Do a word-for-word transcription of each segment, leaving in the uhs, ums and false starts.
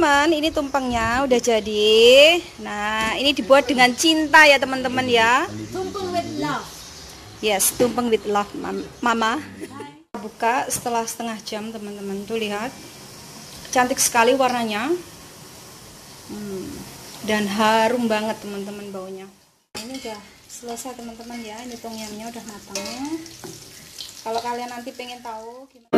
Teman, ini tumpengnya udah jadi. Nah, ini dibuat dengan cinta ya teman-teman ya. Tumpeng with love. Yes, tumpeng with love, Mama. Buka setelah setengah jam teman-teman. Tuh lihat, cantik sekali warnanya. Hmm. Dan harum banget teman-teman baunya. Ini udah selesai teman-teman ya. Ini tom yumnya udah matang. Kalau kalian nanti pengen tahu gimana.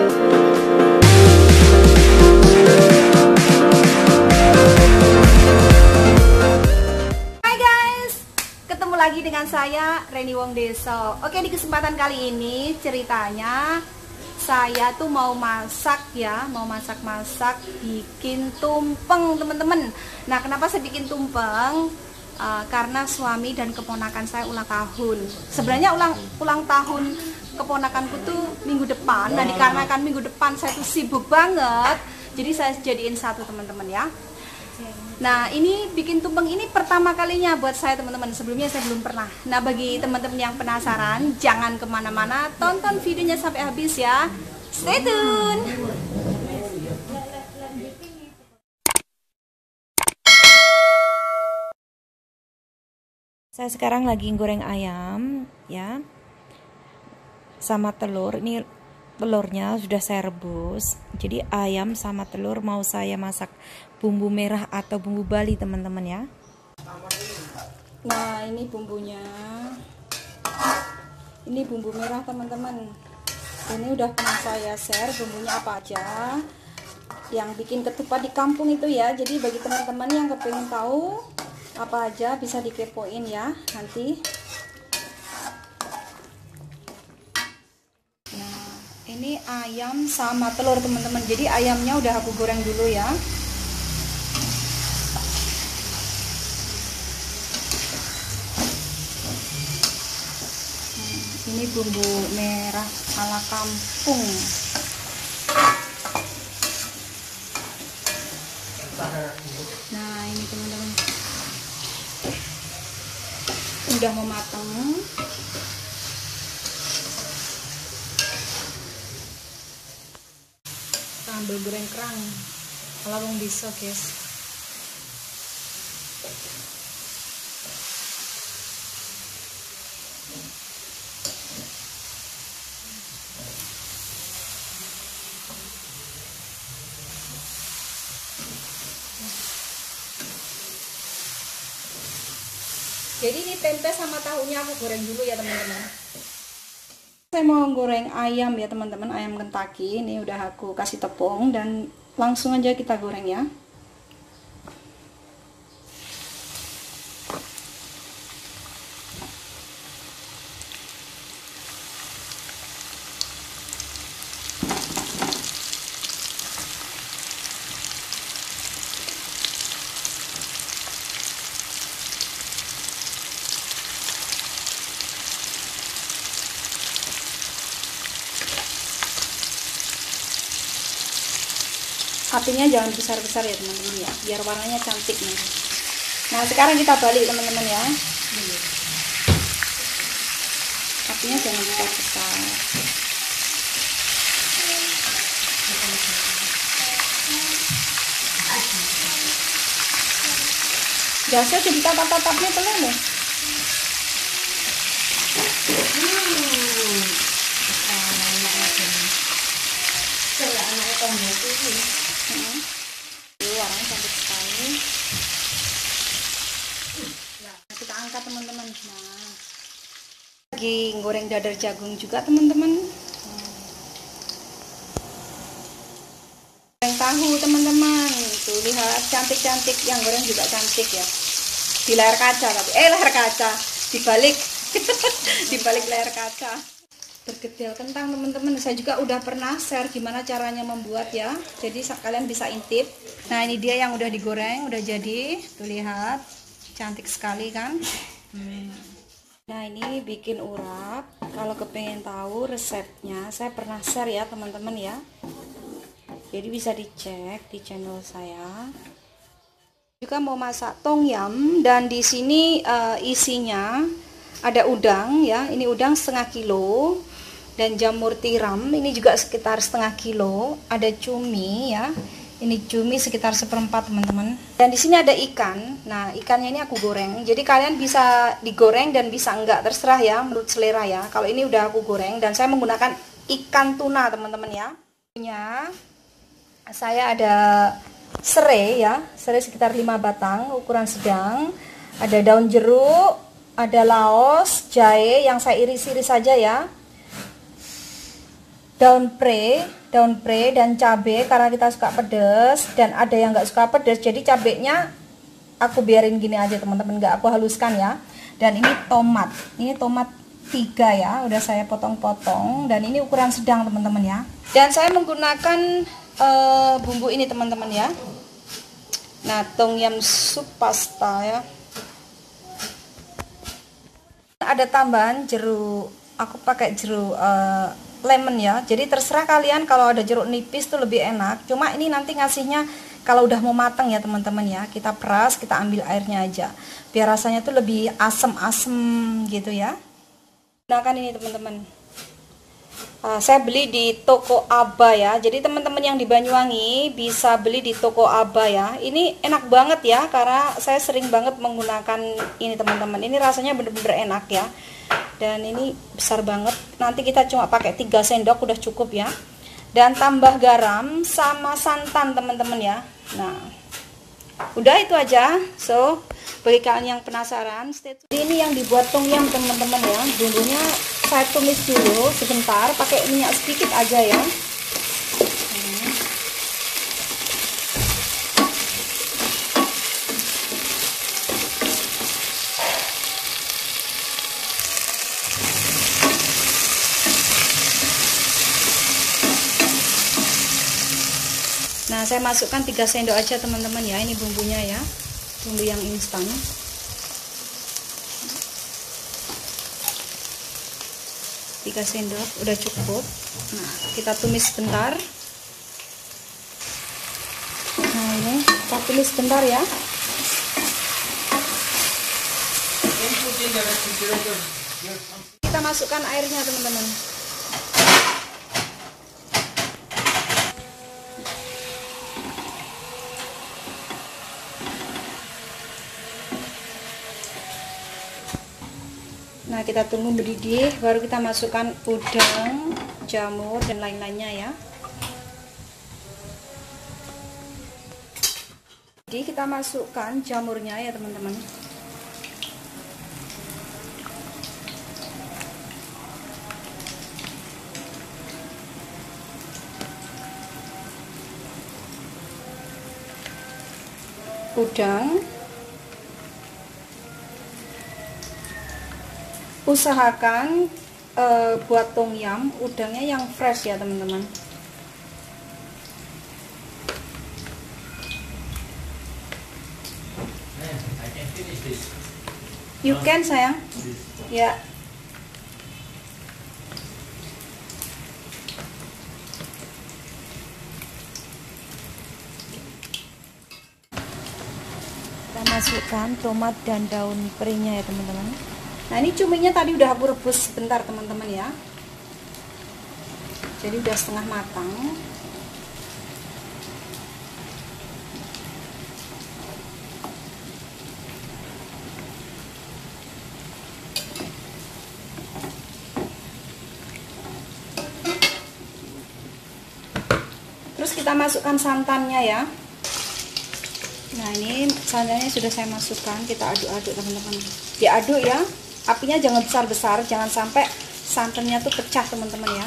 Lagi dengan saya Reni Wongdeso. Oke, di kesempatan kali ini ceritanya saya tuh mau masak ya, mau masak-masak bikin tumpeng teman-teman. Nah, kenapa saya bikin tumpeng? Uh, karena suami dan keponakan saya ulang tahun. Sebenarnya ulang ulang tahun keponakanku tuh minggu depan. Nah, dikarenakan minggu depan saya tuh sibuk banget, jadi saya jadiin satu teman-teman ya. Nah, ini bikin tumpeng ini pertama kalinya buat saya teman-teman. Sebelumnya saya belum pernah. Nah, bagi teman-teman yang penasaran, jangan kemana-mana, tonton videonya sampai habis ya. Stay tune. Saya sekarang lagi goreng ayam ya, sama telur. Ini telurnya sudah saya rebus. Jadi ayam sama telur mau saya masak bumbu merah atau bumbu Bali teman-teman ya. Nah, ini bumbunya. Ini bumbu merah teman-teman. Ini udah pernah saya share bumbunya apa aja yang bikin ketupat di kampung itu ya. Jadi bagi teman-teman yang kepengen tahu apa aja bisa dikepoin ya nanti. Nah, ini ayam sama telur teman-teman. Jadi ayamnya udah aku goreng dulu ya. Ini bumbu merah ala kampung. Nah, ini teman-teman udah mau matang. Sambil goreng kerang ala wong bisa guys. Jadi ini tempe sama tahunya aku goreng dulu ya teman-teman. Saya mau goreng ayam ya teman-teman, ayam Kentucky. Ini udah aku kasih tepung dan langsung aja kita goreng ya. Apinya jangan besar-besar ya teman-teman ya, biar warnanya cantik nanti. Nah, sekarang kita balik teman-teman ya. Apinya jangan besar-besar. Biasa jadi tatap-tatapnya telur deh. Hmm. Warnanya cantik sekali. Nah, kita angkat teman-teman. Nah, lagi goreng dadar jagung juga teman-teman. Hmm. Goreng tahu teman-teman. Tuh lihat cantik-cantik, yang goreng juga cantik ya. Di layar kaca tapi eh layar kaca dibalik dibalik layar kaca. Bergedel kentang teman-teman, saya juga udah pernah share gimana caranya membuat ya, jadi kalian bisa intip. Nah, ini dia yang udah digoreng, udah jadi. Tuh lihat, cantik sekali kan. hmm. Nah, ini bikin urap. Kalau kepengen tahu resepnya, saya pernah share ya teman-teman ya, jadi bisa dicek di channel saya. Juga mau masak tom yum, dan di sini uh, isinya ada udang ya, ini udang setengah kilo, dan jamur tiram ini juga sekitar setengah kilo, ada cumi ya, Ini cumi sekitar seperempat teman-teman. Dan di sini ada ikan. Nah, ikannya ini aku goreng. Jadi kalian bisa digoreng dan bisa enggak, terserah ya, menurut selera ya. Kalau ini udah aku goreng dan saya menggunakan ikan tuna teman-teman ya. Punya saya ada serai ya, serai sekitar lima batang, ukuran sedang. Ada daun jeruk, ada laos, jahe yang saya iris-iris saja ya. Daun pre, daun pre dan cabai karena kita suka pedas, dan ada yang nggak suka pedas, jadi cabenya aku biarin gini aja teman-teman, nggak aku haluskan ya. Dan ini tomat, ini tomat tiga ya, udah saya potong-potong, dan ini ukuran sedang teman-teman ya. Dan saya menggunakan uh, bumbu ini teman-teman ya. Nah, tom yum soup pasta ya. Ada tambahan jeruk, aku pakai jeruk uh, lemon ya, jadi terserah kalian, kalau ada jeruk nipis tuh lebih enak. Cuma ini nanti ngasihnya kalau udah mau matang ya teman-teman ya, kita peras, kita ambil airnya aja biar rasanya tuh lebih asem-asem gitu ya. Gunakan ini teman-teman, uh, saya beli di toko Aba ya, jadi teman-teman yang di Banyuwangi bisa beli di toko Aba ya. Ini enak banget ya, karena saya sering banget menggunakan ini teman-teman. Ini rasanya bener-bener enak ya. Dan ini besar banget, nanti kita cuma pakai tiga sendok udah cukup ya. Dan tambah garam sama santan teman-teman ya. Nah, udah itu aja. So, bagi kalian yang penasaran, stay tune. Ini yang dibuat tom yum teman-teman ya. Bumbunya saya tumis dulu sebentar, pakai minyak sedikit aja ya. Nah, saya masukkan tiga sendok aja teman-teman ya, ini bumbunya ya, bumbu yang instan. tiga sendok udah cukup. Nah, kita tumis sebentar. Nah, ini kita tumis sebentar ya. Kita masukkan airnya teman-teman. Nah, kita tunggu mendidih, baru kita masukkan udang, jamur, dan lain-lainnya ya. Jadi kita masukkan jamurnya ya teman-teman. Udang. Usahakan uh, buat tom yum udangnya yang fresh ya teman-teman. You can sayang. Ya. Kita masukkan tomat dan daun perinya ya teman-teman. Nah, ini cuminya tadi udah aku rebus sebentar teman-teman ya. Jadi udah setengah matang. Terus kita masukkan santannya ya. Nah, ini santannya sudah saya masukkan, kita aduk-aduk teman-teman. Diaduk ya. Apinya jangan besar-besar, jangan sampai santannya tuh pecah teman-teman ya.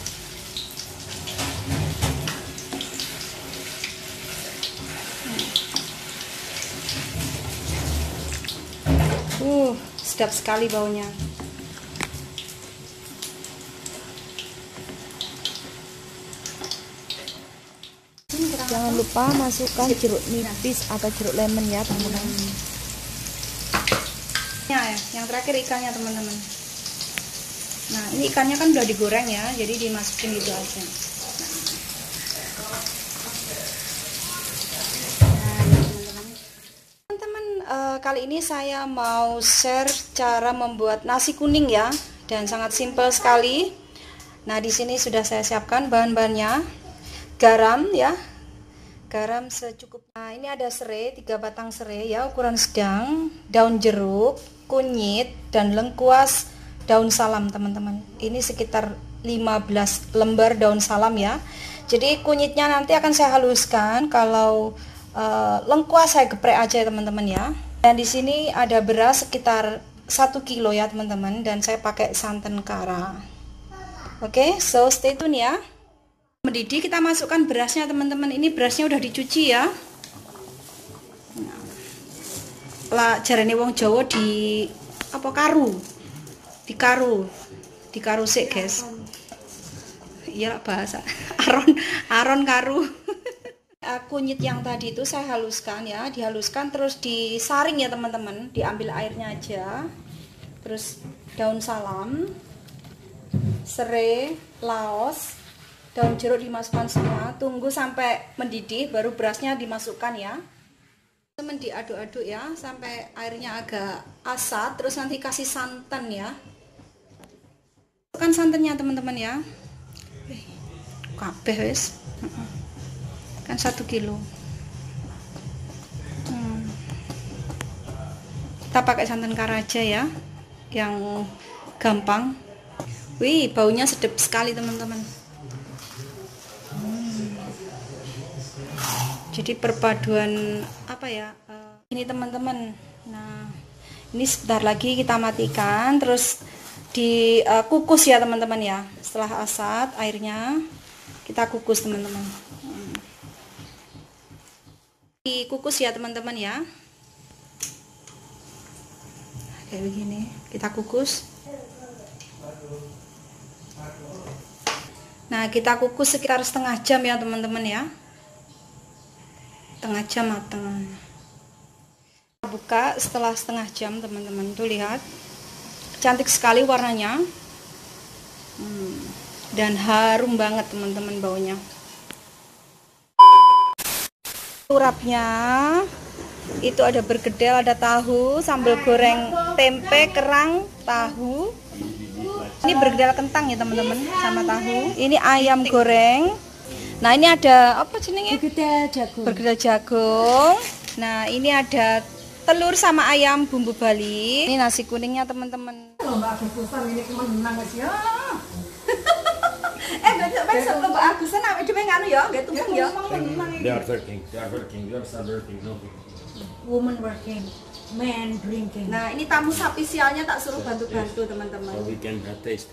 Uh, sedap sekali baunya. Jangan lupa masukkan jeruk nipis atau jeruk lemon ya teman-teman. Ya, yang terakhir ikannya teman-teman. Nah, ini ikannya kan udah digoreng ya, jadi dimasukin gitu aja. Nah, teman-teman, uh, kali ini saya mau share cara membuat nasi kuning ya, dan sangat simpel sekali. Nah, di sini sudah saya siapkan bahan-bahannya. Garam ya, garam secukupnya. Nah, ini ada serai, tiga batang serai ya, ukuran sedang, daun jeruk, kunyit, dan lengkuas daun salam teman-teman. Ini sekitar lima belas lembar daun salam ya. Jadi kunyitnya nanti akan saya haluskan, kalau uh, lengkuas saya geprek aja ya teman-teman ya. Dan di sini ada beras sekitar satu kilo ya teman-teman, dan saya pakai santan kara. Oke, okay, so stay tune ya. Mendidih, kita masukkan berasnya teman-teman. Ini berasnya udah dicuci ya. Nah, lah jarane wong Jawa di apa karu, di karu, di karu sik guys. Iya bahasa aron, aron karu. Kunyit yang tadi itu saya haluskan ya, dihaluskan terus disaring ya teman-teman. Diambil airnya aja. Terus daun salam, serai, laos, daun jeruk dimasukkan semua. Tunggu sampai mendidih baru berasnya dimasukkan ya. Teman diaduk-aduk ya sampai airnya agak asat. Terus nanti kasih santan ya. Masukkan santannya teman-teman ya. Kabeh wis. Kan satu kilo. Hmm. Kita pakai santan kara aja ya, yang gampang. Wih, baunya sedap sekali teman-teman. Jadi perpaduan apa ya uh, ini teman-teman. Nah ini sebentar lagi kita matikan, terus dikukus uh, ya teman-teman ya. Setelah asat airnya kita kukus teman-teman. hmm. Dikukus ya teman-teman ya, kayak begini kita kukus. Nah kita kukus sekitar setengah jam ya teman-teman ya, setengah jam matang. Buka setelah setengah jam teman-teman, tuh lihat cantik sekali warnanya. hmm. Dan harum banget teman-teman baunya. Urapnya itu ada bergedel, ada tahu, sambal goreng tempe, kerang, tahu. Ini bergedel kentang ya teman-teman sama tahu. Ini ayam goreng. Nah ini ada apa jenenge? Bergedel jagung. Bergedel jagung. Nah ini ada telur sama ayam bumbu Bali. Ini nasi kuningnya teman-teman. Lomba Agustusan ini kemenang wis ya. Eh besok lomba Agustusan awake dhewe nganu ya, nggih tumpeng ya. They are working. They are working. You are not working. No. Woman working, man drinking. Nah ini tamu spesialnya tak suruh bantu-bantu teman-teman. So we can uh, taste.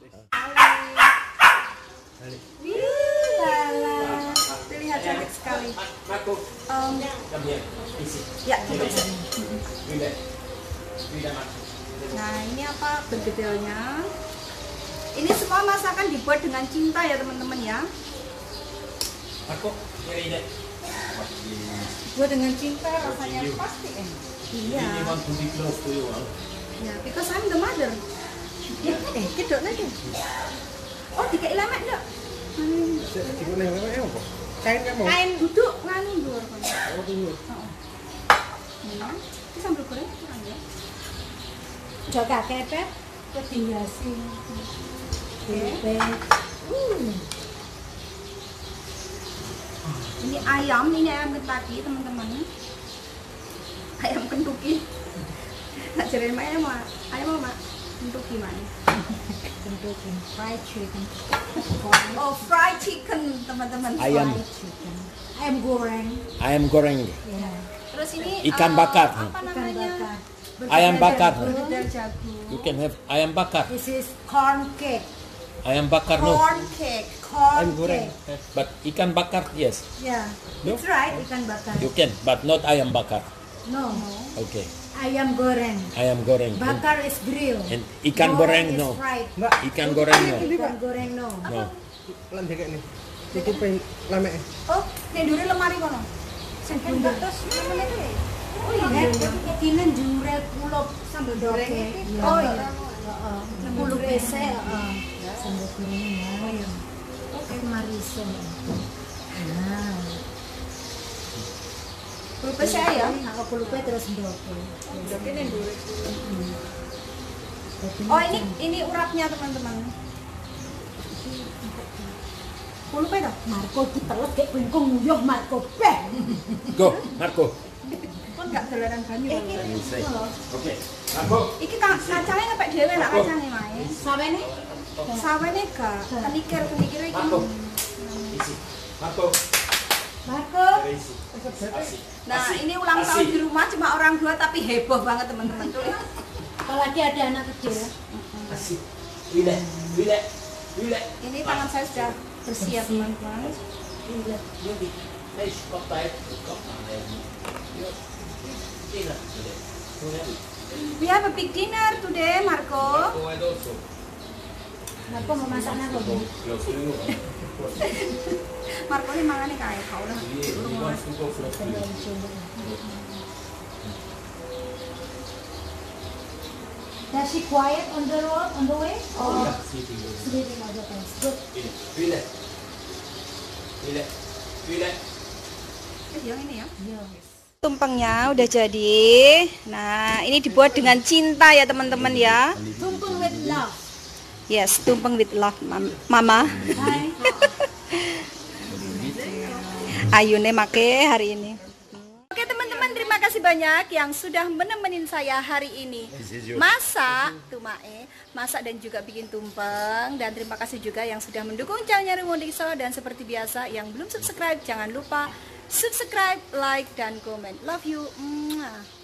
Terlihat cantik sekali. Marco, Um, come here. Easy. ya, coba. Relax. Relax. Nah ini apa bergedelnya? Ini semua masakan dibuat dengan cinta ya teman-teman ya. Marco, here relax. Buat dengan cinta rasanya pasti enak. Iya. We want to be close to you. Huh? Ya, because I'm the mother. Eh, kedok lagi. Oh, dikei lemek enggak? Kain kamu? Kain duduk nganu dhuwur kon. Oh, tunggu. Heeh. Nah, ini sambal goreng kurang ya. Jaga kepet, ketinggalan. Kepet. Uh. Ini ayam, ini ayam Kentucky teman-teman. Ayam Kentucky. Nak ceritain ayam mah, ayam mah Kentucky mana? Kentucky fried chicken. Oh, fried chicken teman-teman. Ayam. Fried chicken. Ayam goreng. Ayam goreng. Ya. Terus ini Ikan uh, bakar. Apa Ikan namanya? bakar. Ayam bakar. Bergedel jagung. You can have ayam bakar. This is corn cake. Ayam bakar no. Corn cake. Corn Ayam goreng. cake. But ikan bakar yes. Yeah. No? It's right, ikan bakar. You can, but not ayam bakar. No. Okay. Ayam goreng. Ayam goreng. And, Bakar is grill. and ikan goreng is no. fried. Ikan goreng no. Ikan goreng no. No. Lan dek nih. Iki pengen lamek. Oh, nek ndure lemari kono. Sing bundar terus namanya tuh. Oh iya, iki nang jurel kulup sambal goreng. Oh iya. Heeh. Kulup pese, heeh. Sambal goreng ayam. Oke, mariso. Nah. Pulpe saya ya. Aku pulupe terus ndoke. Berarti nek ndure. Oh, ini ini urapnya teman-teman. Kulo pe dah. Marco kita let kayak bengkong nguyuh Marco pe. Go, Marco. Kon gak dolanan banyu. Iki Oke, Marco. Iki kacangnya ngepek dhewe lah kacangnya mae. sawene Sawene gak kenikir kenikir iki. Marco. Isi. Marco. Marco. Isi. Asi. Nah, ini ulang tahun di rumah cuma orang dua tapi heboh banget teman-teman tuh. Apalagi ada anak kecil. Asi. Relax, relax, relax. Ini tangan saya sudah bersih ya teman-teman. Relax, Yudi. Hey, stop tight. Stop. Relax. We have a big dinner today, Marco. Marco mau masak apa? Marco ini mangannya kayak kau lah. Does she quiet on the road on the way? Or sleeping on the fence? Good. Relax. Relax. Relax. Yang ini ya. Yeah. Tumpengnya udah jadi. Nah, ini dibuat dengan cinta ya teman-teman ya. Tumpeng with love. Yes, tumpeng with love, mam- Mama. Hai. Ayune make hari ini. Oke teman-teman, terima kasih banyak yang sudah menemenin saya hari ini. Masak, tumae, masak dan juga bikin tumpeng. Dan terima kasih juga yang sudah mendukung channelnya Rimondikso. Dan seperti biasa, yang belum subscribe jangan lupa subscribe, like, dan komen. Love you. Mwah.